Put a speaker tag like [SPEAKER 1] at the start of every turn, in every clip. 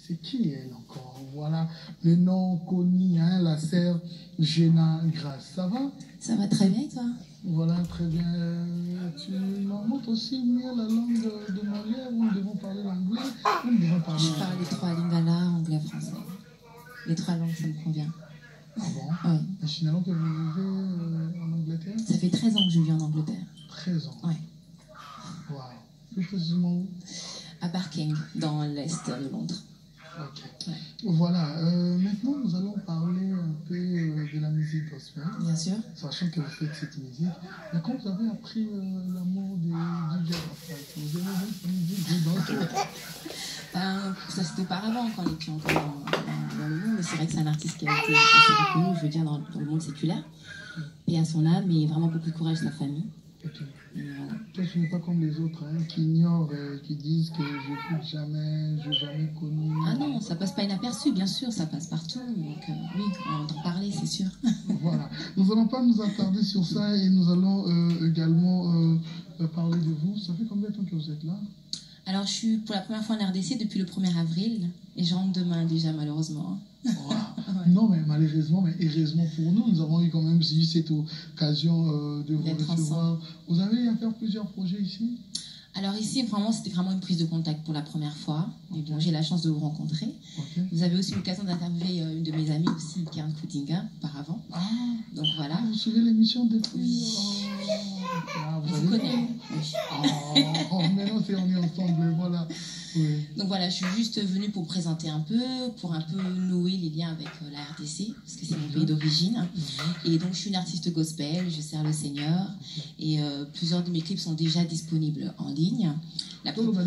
[SPEAKER 1] C'est qui elle encore? Voilà, le nom connu, hein, la sœur Géna Grasse. Ça va?
[SPEAKER 2] Ça va très bien, toi?
[SPEAKER 1] Voilà, très bien. Tu m'en montres aussi mieux la langue de Maria, où nous devons parler l'anglais, où nous devons parler...
[SPEAKER 2] Je parle les trois lingala, anglais, français. Les trois langues, ça me convient.
[SPEAKER 1] Ah bon?
[SPEAKER 2] Oui.
[SPEAKER 1] Et finalement, que vous vivez en Angleterre?
[SPEAKER 2] Ça fait 13 ans que je vis en Angleterre.
[SPEAKER 1] 13 ans?
[SPEAKER 2] Oui.
[SPEAKER 1] Waouh. Plus précisément où?
[SPEAKER 2] À Barking, dans l'est de Londres.
[SPEAKER 1] Ok.
[SPEAKER 2] Ouais.
[SPEAKER 1] Voilà. Maintenant, nous allons parler un peu de la musique gospel.
[SPEAKER 2] Bien sûr.
[SPEAKER 1] Sachant que vous faites cette musique. Mais quand vous avez appris l'amour du DJ vous aimez cette musique
[SPEAKER 2] Ça c'était auparavant quand on était encore dans le monde, mais c'est vrai que c'est un artiste qui a été assez reconnu, je veux dire, dans le monde séculaire. Paix à son âme, et vraiment beaucoup de courage à sa famille.
[SPEAKER 1] Ok.
[SPEAKER 2] Et voilà.
[SPEAKER 1] Toi, tu n'es pas comme les autres, hein, qui ignorent, qui disent que je n'écoute jamais, je n'ai jamais connu.
[SPEAKER 2] Ah non, ça passe pas inaperçu, bien sûr, ça passe partout. Donc oui, on entend parler, c'est sûr.
[SPEAKER 1] Voilà. Nous n'allons pas nous attarder sur ça et nous allons également parler de vous. Ça fait combien de temps que vous êtes là?
[SPEAKER 2] Alors, je suis pour la première fois en RDC depuis le 1er avril et je rentre demain déjà, malheureusement.
[SPEAKER 1] Wow.
[SPEAKER 2] Ouais.
[SPEAKER 1] Non, mais malheureusement, mais heureusement pour nous, nous avons eu quand même eu cette occasion de vous recevoir. Vous avez eu à faire plusieurs projets ici? Alors
[SPEAKER 2] ici, vraiment, c'était vraiment une prise de contact pour la première fois. Et bon, j'ai la chance de vous rencontrer.
[SPEAKER 1] Okay.
[SPEAKER 2] Vous avez aussi l'occasion d'interviewer une de mes amies aussi, Karen Koudinga, auparavant.
[SPEAKER 1] Ah,
[SPEAKER 2] donc voilà.
[SPEAKER 1] Vous suivez l'émission depuis?
[SPEAKER 2] Oui.
[SPEAKER 1] Ah,
[SPEAKER 2] vous connaissez?
[SPEAKER 1] Oui. Oh, maintenant, on est ensemble, voilà. Oui.
[SPEAKER 2] Donc voilà, je suis juste venue pour présenter un peu, pour un peu nouer les liens avec la RDC, parce que c'est mon pays d'origine. Et donc, je suis une artiste gospel, je sers le Seigneur. Et plusieurs de mes clips sont déjà disponibles en ligne. La
[SPEAKER 1] problème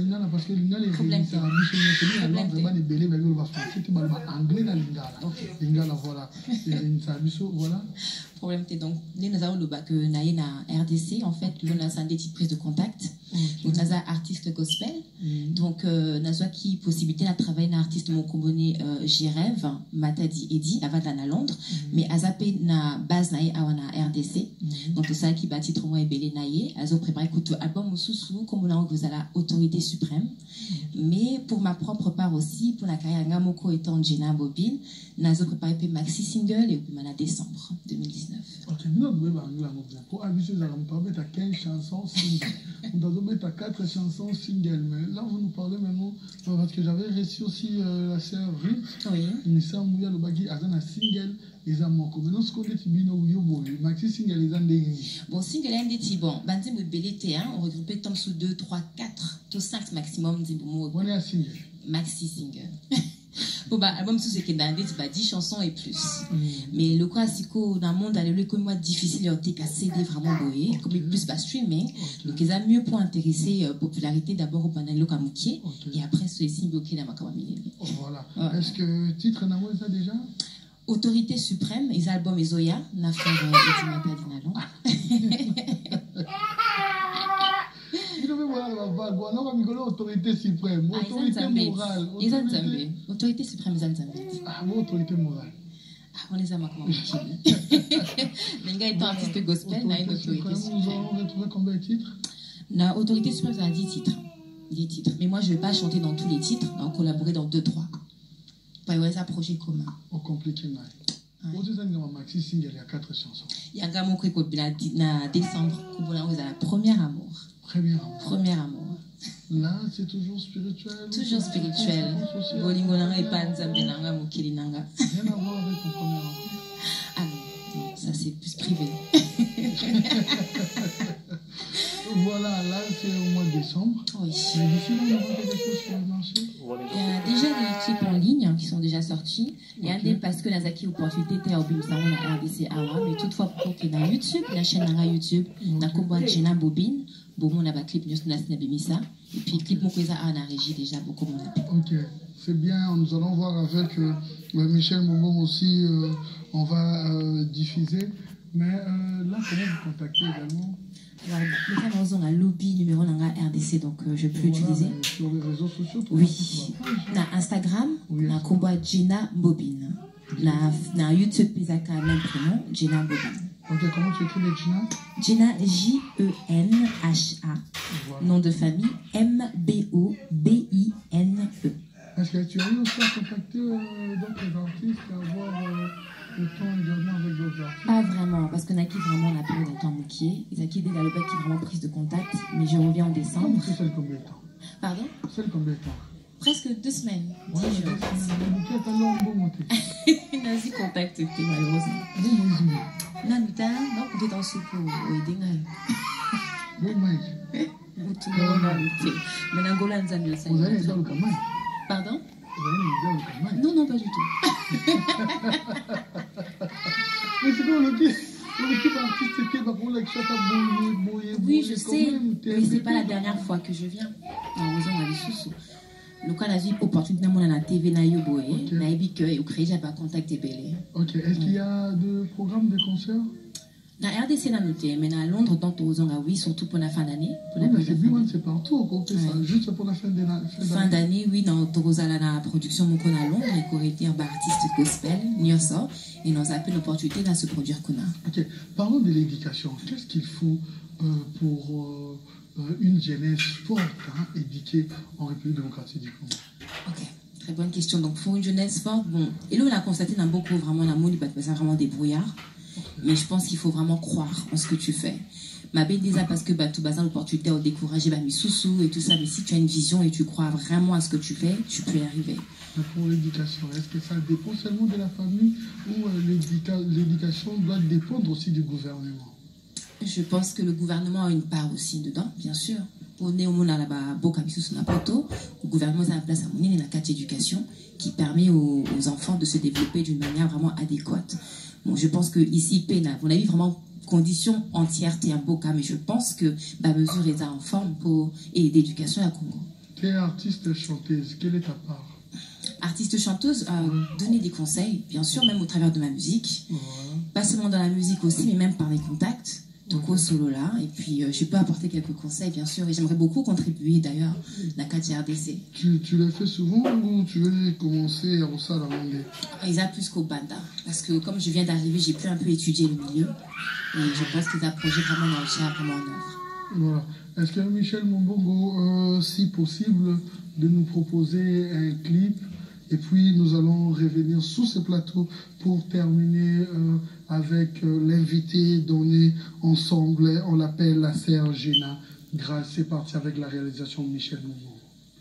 [SPEAKER 2] donc nous avons le bac na RDC en fait le nasa des petites prises de contact donc nasa artiste gospel donc nasa qui possibilité de travailler na artiste mon combiné j'ai rêve Matadi Edi avant à Londres mais azapé na base na awana RDC donc ça qui bâtit trop moins belé naie azo préparé couteau album sous comme on a vous à la autorité suprême mais pour ma propre part aussi pour la carrière Ngamoko étant Géna Bobine nazo préparé maxi single et puis en décembre 2019.
[SPEAKER 1] Ok, nous pour aviser à 15 chansons singles. Nous avons 4 chansons singles. Mais là, vous nous parlez maintenant, parce que j'avais reçu aussi la sœur Ruth.
[SPEAKER 2] Oui.
[SPEAKER 1] Il me semble que le bagage a un single. Les amants, maintenant, ce qu'on dit, maxi single, les amants.
[SPEAKER 2] Bon, single, est bon. Bandi me belete, on regroupe tant sous 2, 3, 4, tout 5 maximum.
[SPEAKER 1] On est à single.
[SPEAKER 2] Maxi single. Pour l'album sous c'est que dans des 10 chansons et plus. Mais le quoi c'est que dans le monde le comme moi difficile à CD vraiment boé comme plus bas streaming donc ils ont mieux pour intéresser popularité d'abord au panel le kamoukier et après c'est signe bloqué dans ma kamamine.
[SPEAKER 1] Voilà. Ouais. Est-ce que titre n'a ça déjà?
[SPEAKER 2] Autorité suprême, les albums Ezoya, n'a fait Edimata Dinalon.
[SPEAKER 1] Autorité suprême, autorité morale.
[SPEAKER 2] Autorité suprême, ils ont
[SPEAKER 1] ah, autorité morale.
[SPEAKER 2] Ah, on les a maintenant. Les gars étant artistes gospel, n'a une autorité suprême.
[SPEAKER 1] Nous allons retrouver combien de titres?
[SPEAKER 2] La autorité suprême, ça a 10 titres. 10 titres. Mais moi, je ne vais pas chanter dans tous les titres, on va collaborer dans 2-3. Pas un projet commun.
[SPEAKER 1] Au compliqué, maxi single, il y a 4 chansons.
[SPEAKER 2] Il y a un gars qui en décembre, qui est la première amour. Premier amour.
[SPEAKER 1] Là, c'est toujours spirituel.
[SPEAKER 2] Toujours spirituel. Bolingolanga et Panzambelanga, Mokilinanga.
[SPEAKER 1] Rien à voir avec ton premier amour.
[SPEAKER 2] Ah non, ça c'est plus privé.
[SPEAKER 1] Voilà, là c'est au mois de décembre.
[SPEAKER 2] Oui.
[SPEAKER 1] Mais d'ici là, il y aura quelque chose sur le marché.
[SPEAKER 2] Il y a déjà des clips en ligne qui sont déjà sortis. Il y a des parce que la Zaki opportunité était au Bimsaron à RDC Awa, mais toutefois pour que dans YouTube, la chaîne YouTube, na Kombo Géna Bobine, bon on a clip nous na Snabimisa et puis clip Mokweza a na régie déjà beaucoup mon.
[SPEAKER 1] OK, c'est bien, nous allons voir avec Michel Momo aussi on va diffuser mais là comment vous contactez également?
[SPEAKER 2] Alors, les femmes ont un lobby numéro RDC, donc je peux l'utiliser.
[SPEAKER 1] Sur les réseaux sociaux,
[SPEAKER 2] oui. Na Instagram, na Kombo Géna Bobine. Na YouTube, Pizaka, même prénom, Géna Bobine.
[SPEAKER 1] Ok, comment tu écris les Géna?
[SPEAKER 2] Géna, J-E-N-H-A. Voilà. Nom de famille, M-B-O-B-I-N-E.
[SPEAKER 1] Est-ce que tu as eu aussi à contacter d'autres artistes, à avoir le temps également avec d'autres artistes?
[SPEAKER 2] Pas vraiment, parce qu'on a qui vraiment la période d'un temps mouquier. Ils ont qui dès la qui est vraiment prise de contact, mais je reviens en décembre.
[SPEAKER 1] Comment c'est celle combien de temps?
[SPEAKER 2] Pardon?
[SPEAKER 1] Celle combien de temps?
[SPEAKER 2] Presque 2 semaines.
[SPEAKER 1] Ouais,
[SPEAKER 2] 10 jours. Nazi contact malheureusement. Non, nous t'avons donc on est en soupe au Edingal.
[SPEAKER 1] Oui, mais.
[SPEAKER 2] Mais Nangola nous a mis ça.
[SPEAKER 1] Vous allez dans le Kamaï?
[SPEAKER 2] Pardon?
[SPEAKER 1] Vous allez dans le Kamaï?
[SPEAKER 2] Non, non, pas du tout.
[SPEAKER 1] Mais c'est quoi l'équipe artistique qui va pour la
[SPEAKER 2] Oui, je sais. Mais c'est pas la dernière fois que je viens. Heureusement, on a des sous-sous. Le cas j'ai opportunité dans la TV na yoboé na ebike au créé j'avais contacté belé.
[SPEAKER 1] OK, est-ce qu'il y a de programmes de concerts?
[SPEAKER 2] Na RDC na noté mais à Londres tant aux oui surtout pour la fin d'année pour la
[SPEAKER 1] c'est partout qu'on fait ça juste pour la fin
[SPEAKER 2] d'année oui dans Torozala la production mon qu'on à Londres et qu'on était un artiste gospel Nyosa et nous appelle l'opportunité de se produire qu'on a.
[SPEAKER 1] OK, parlons de l'éducation. Qu'est-ce qu'il faut pour une jeunesse forte, éduquée en République démocratique du Congo?
[SPEAKER 2] Ok, très bonne question. Donc, pour une jeunesse forte, bon, et là, on a constaté dans beaucoup vraiment l'amour, parce que c'est vraiment des brouillards. Mais je pense qu'il faut vraiment croire en ce que tu fais. Ma belle déjà parce que tout bassin l'opportunité de décourager mes sous-sous et tout ça. Mais si tu as une vision et tu crois vraiment à ce que tu fais, tu peux y arriver.
[SPEAKER 1] Pour l'éducation, est-ce que ça dépend seulement de la famille ou l'éducation doit dépendre aussi du gouvernement?
[SPEAKER 2] Je pense que le gouvernement a une part aussi dedans, bien sûr. On est au monde là-bas, le gouvernement a en place une carte d'éducation qui permet aux enfants de se développer d'une manière vraiment adéquate. Bon, je pense que ici, on a eu vraiment conditions entièreté un beau cas, mais je pense que la mesure est en forme pour et d'éducation à Congo.
[SPEAKER 1] Tu es artiste chanteuse, quelle est ta part?
[SPEAKER 2] Artiste chanteuse, donner des conseils, bien sûr, même au travers de ma musique.
[SPEAKER 1] Voilà.
[SPEAKER 2] Pas seulement dans la musique aussi, mais même par les contacts. Donc au solo là, et puis je peux apporter quelques conseils bien sûr, et j'aimerais beaucoup contribuer d'ailleurs à la KTRDC.
[SPEAKER 1] Tu l'as fait souvent ou tu veux commencer à ça la langue?
[SPEAKER 2] Ils a plus qu'au banda, parce que comme je viens d'arriver, j'ai pu un peu étudier le milieu, et je pense qu'ils a projet vraiment dans le chat, vraiment en œuvre.
[SPEAKER 1] Voilà. Est-ce que Michel Mombongo, si possible, de nous proposer un clip? Et puis nous allons revenir sous ce plateau pour terminer avec l'invité donné ensemble. On l'appelle la sœur Géna. C'est parti avec la réalisation de Michel Moumou.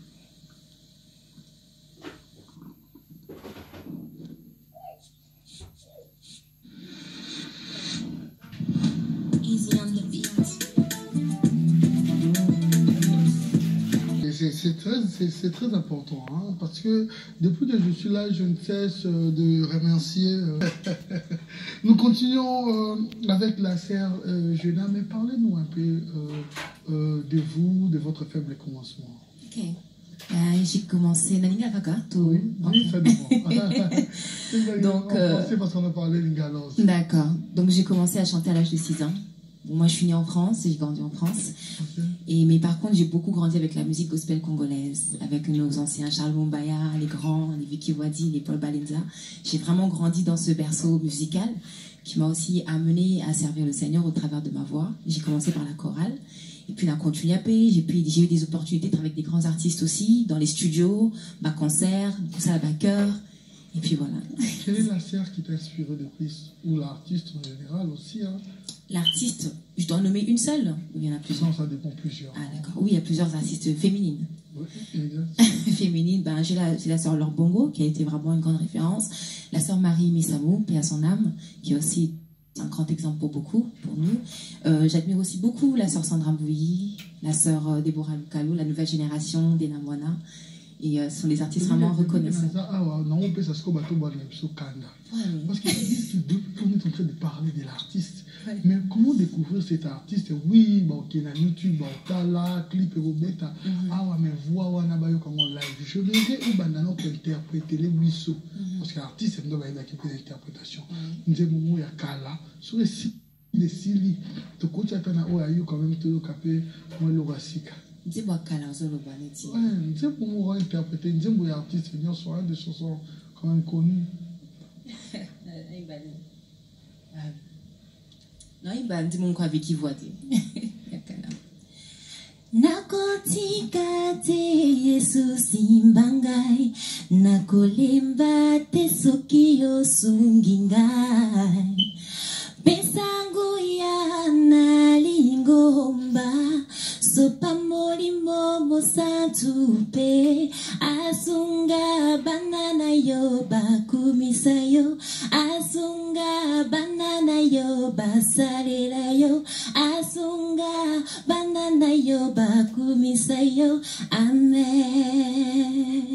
[SPEAKER 1] C'est très important, hein, parce que depuis que je suis là, je ne cesse de remercier. Nous continuons avec la sœur Géna, mais parlez-nous un peu de vous, de votre faible commencement.
[SPEAKER 2] Ok. J'ai commencé Naninga Vaga.
[SPEAKER 1] Oui, ça dépend.
[SPEAKER 2] Donc,
[SPEAKER 1] c'est parce qu'on a parlé lingala aussi.
[SPEAKER 2] D'accord. Donc j'ai commencé à chanter à l'âge de 6 ans. Bon, moi, je suis née en France, j'ai grandi en France. Okay. Mais par contre, j'ai beaucoup grandi avec la musique gospel congolaise, avec nos anciens Charles Bombaya, les grands, les Vicky Wadi, les Paul Balenza. J'ai vraiment grandi dans ce berceau musical qui m'a aussi amené à servir le Seigneur au travers de ma voix. J'ai commencé par la chorale. Et puis, on a continué à payer. J'ai eu des opportunités d'être avec des grands artistes aussi, dans les studios, ma concert, tout ça à ma cœur. Et puis voilà.
[SPEAKER 1] Quelle est la sœur qui t'a inspiré le plus? Ou l'artiste en général aussi, hein?
[SPEAKER 2] L'artiste, je dois en nommer une seule ou il y en a plusieurs?
[SPEAKER 1] Non, ça dépend plusieurs.
[SPEAKER 2] Ah d'accord, oui, il y a plusieurs artistes féminines.
[SPEAKER 1] Oui, exact.
[SPEAKER 2] Féminines, j'ai la sœur Laure Bongo, qui a été vraiment une grande référence. La sœur Marie Missamou, paix à son âme, qui est aussi un grand exemple pour beaucoup, pour nous. J'admire aussi beaucoup la sœur Sandra Mbouyi, la sœur Déborah Lukalou, la nouvelle génération des Namwana. Et ce sont des artistes vraiment reconnaissables.
[SPEAKER 1] Parce qu'ils disent que depuis qu'on est en train de parler de l'artiste, mais comment découvrir cet artiste? Oui, bon, qui est sur YouTube, là, clip et bêta. Ah ouais, mais voix, on a baillé comme on live. Je verrai où Bandano peut interpréter les buisseaux. Parce que l'artiste, c'est une interprétation. Nous avons mon ya kala sur les sites de Sili. Tu coaches à ton aïe quand même tout le capé, moi le rasika.
[SPEAKER 2] C'est moi kala sur le banetti.
[SPEAKER 1] Ouais, c'est pour moi interpréter. Nous avons artiste venir sur un des chansons quand même connues.
[SPEAKER 2] Non, il va dire mon quoi avec qui voit. Nakoma Nakotika te Yesu simbangai, nakolemba te soki osungi ngai. Pesangu ya nalingomba, sopa molimo mosantu pe, asunga banana yo bakumisa yo, asunga banana yo basalela yo, asunga banana yo bakumisa yo. Amen.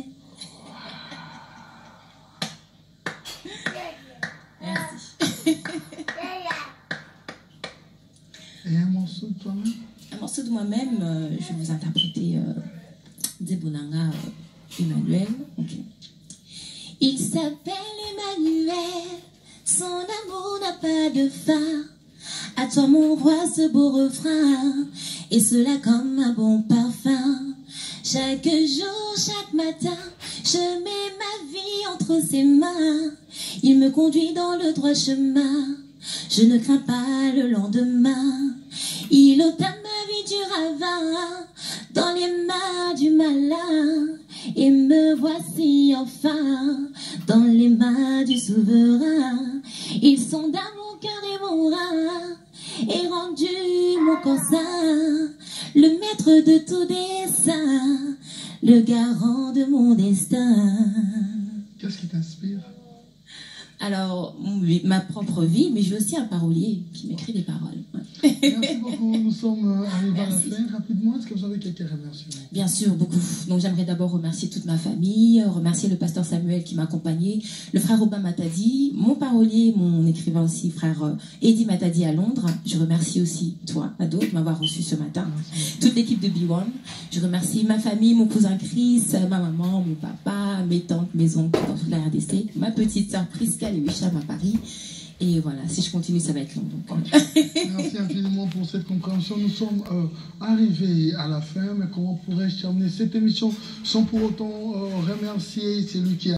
[SPEAKER 1] Et un morceau de toi-même?
[SPEAKER 2] Un morceau de moi-même, je vais vous interpréter Debonanga Emmanuel. Okay. Il s'appelle Emmanuel, son amour n'a pas de fin. À toi mon roi ce beau refrain, et cela comme un bon parfum. Chaque jour, chaque matin, je mets ma vie entre ses mains. Il me conduit dans le droit chemin, je ne crains pas le lendemain. Il ôte ma vie du ravin, dans les mains du malin, et me voici enfin dans les mains du souverain. Il sonda mon cœur et mon rein, et rendu mon corps sain, le maître de tout dessein, le garant de mon destin.
[SPEAKER 1] Qu'est-ce qui t'inspire?
[SPEAKER 2] Alors, ma propre vie, mais j'ai aussi un parolier qui m'écrit des paroles.
[SPEAKER 1] Merci beaucoup. Nous sommes arrivés à la fin. Rapidement, est-ce que vous avez quelques remerciements?
[SPEAKER 2] Bien sûr, beaucoup. Donc, j'aimerais d'abord remercier toute ma famille, remercier le pasteur Samuel qui m'a accompagné, le frère Robin Matadi, mon parolier, mon écrivain aussi, frère Eddie Matadi à Londres. Je remercie aussi toi, Ado, de m'avoir reçu ce matin. Merci. Toute l'équipe de B1. Je remercie ma famille, mon cousin Chris, ma maman, mon papa, mes tantes, mes oncles dans toute la RDC, ma petite sœur Prisca et Wicham à Paris. Et voilà, si je continue, ça va être long. Donc.
[SPEAKER 1] Merci infiniment pour cette compréhension. Nous sommes arrivés à la fin, mais comment pourrais-je terminer cette émission sans pour autant remercier celui qui a